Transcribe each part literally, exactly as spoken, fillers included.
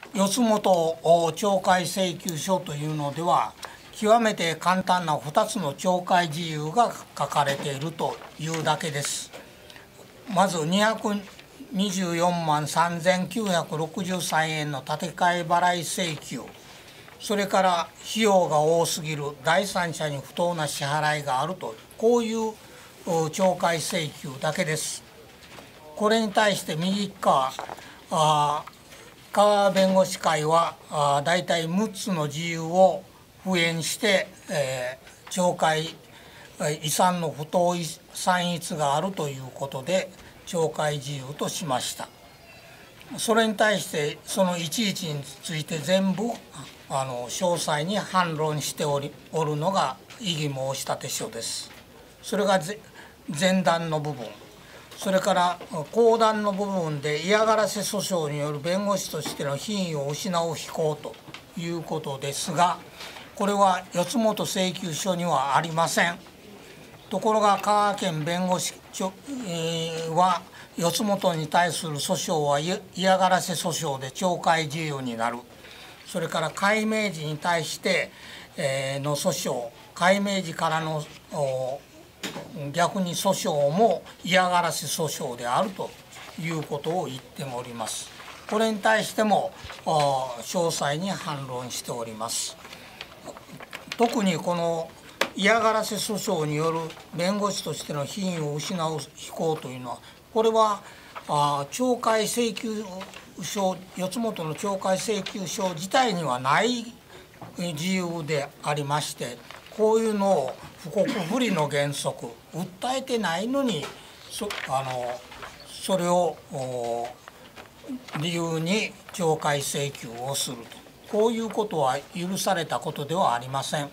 四つ元懲戒請求書というのでは極めて簡単なふたつの懲戒事由が書かれているというだけです。まずにひゃくにじゅうよんまんさんぜんきゅうひゃくろくじゅうさんえんの立て替え払い請求、それから費用が多すぎる、第三者に不当な支払いがあると、こういう懲戒請求だけです。これに対して右側あ川弁護士会はあ大体むっつの事由を付縁して、えー、懲戒遺産の不当算一があるということで懲戒事由としました。それに対してそのいちいちについて全部あの詳細に反論しておりおるのが異議申立書です。それが前段の部分、それから後段の部分で嫌がらせ訴訟による弁護士としての品位を失う非行ということですが、これは四つ元請求書にはありません。ところが香川県弁護士は四つ元に対する訴訟は嫌がらせ訴訟で懲戒事由になる。それから改名時に対しての訴訟、改名時からの逆に訴訟も嫌がらせ訴訟であるということを言っております。これに対しても詳細に反論しております。特にこの嫌がらせ訴訟による弁護士としての品位を失う非行というのは、これは懲戒請求書、四つ元の懲戒請求書自体にはない事由でありまして、こういうのを不告不利の原則、訴えてないのに そ, あのそれを理由に懲戒請求をすると、こういうことは許されたことではありません。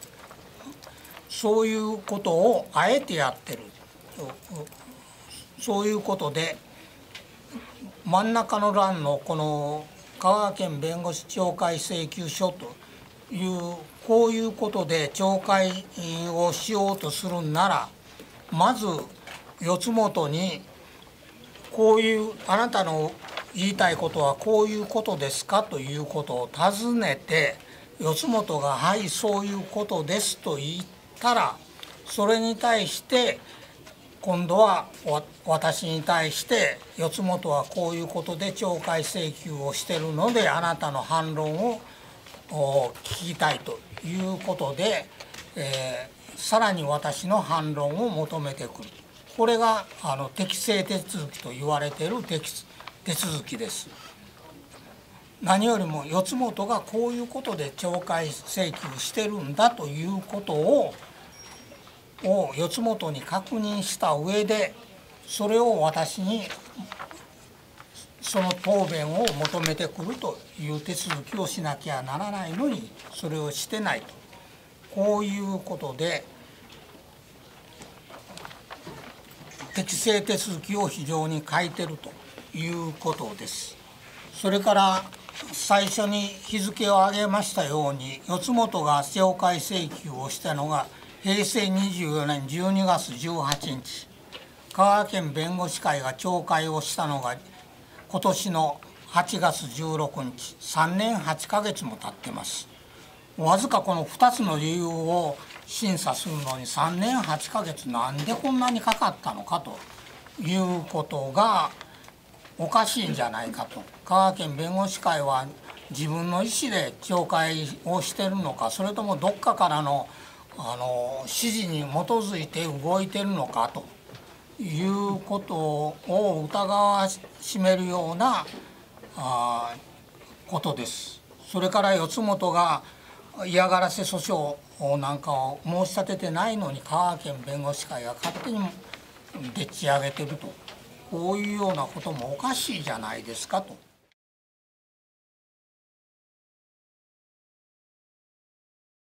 そういうことをあえてやってる。そういうことで真ん中の欄のこの香川県弁護士懲戒請求書というこういうことで懲戒をしようとするなら、まず四つ元にこういうあなたの言いたいことはこういうことですかということを尋ねて、四つ元がはいそういうことですと言ったら、それに対して今度は私に対して四つ元はこういうことで懲戒請求をしているのであなたの反論を聞きたいということで、えー、さらに私の反論を求めてくる。これがあの適正手続きと言われている手続きです。何よりも四つ元がこういうことで懲戒請求してるんだということをを四つ元に確認した上で、それを私にその答弁を求めてくるという手続きをしなきゃならないのに、それをしてないと、こういうことで適正手続きを非常に欠いてるということです。それから最初に日付を挙げましたように、四つ元が懲戒請求をしたのがへいせいにじゅうよねんじゅうにがつじゅうはちにち、香川県弁護士会が懲戒をしたのが今年のはちがつじゅうろくにち、さんねんはちかげつも経ってます。わずかこのふたつの理由を審査するのにさんねんはちかげつ、なんでこんなにかかったのかということがおかしいんじゃないかと。香川県弁護士会は自分の意思で懲戒をしているのか、それともどっかからのあの指示に基づいて動いているのかということを疑わしめるようなあことです。それから四つ元が嫌がらせ訴訟なんかを申し立ててないのに香川県弁護士会が勝手にでっち上げてると、こういうようなこともおかしいじゃないですかと。